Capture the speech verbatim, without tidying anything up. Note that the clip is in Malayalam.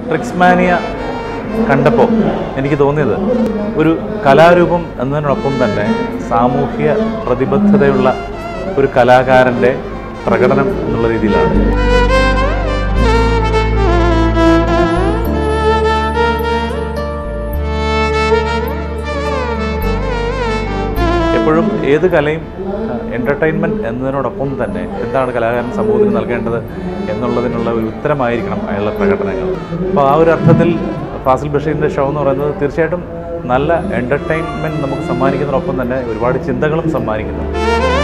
ട്രിക്സ് മാനിയ കണ്ടപ്പോൾ എനിക്ക് തോന്നിയത് ഒരു കലാരൂപം എന്നതിനോടൊപ്പം തന്നെ സാമൂഹ്യ പ്രതിബദ്ധതയുള്ള ഒരു കലാകാരൻ്റെ പ്രകടനം എന്നുള്ള രീതിയിലാണ്. എപ്പോഴും ഏത് കലയും എൻ്റർടൈൻമെൻറ്റ് എന്നതിനോടൊപ്പം തന്നെ എന്താണ് കലാകാരൻ സമൂഹത്തിന് നൽകേണ്ടത് എന്നുള്ളതിനുള്ള ഒരു ഉത്തരമായിരിക്കണം അയാളുടെ പ്രകടനങ്ങൾ. അപ്പോൾ ആ ഒരു അർത്ഥത്തിൽ ഫാസിൽ ബഷീറിൻ്റെ ഷോ എന്ന് പറയുന്നത് തീർച്ചയായിട്ടും നല്ല എൻ്റർടൈൻമെൻറ്റ് നമുക്ക് സമ്മാനിക്കുന്നതിനൊപ്പം തന്നെ ഒരുപാട് ചിന്തകളും സമ്മാനിക്കുന്നു.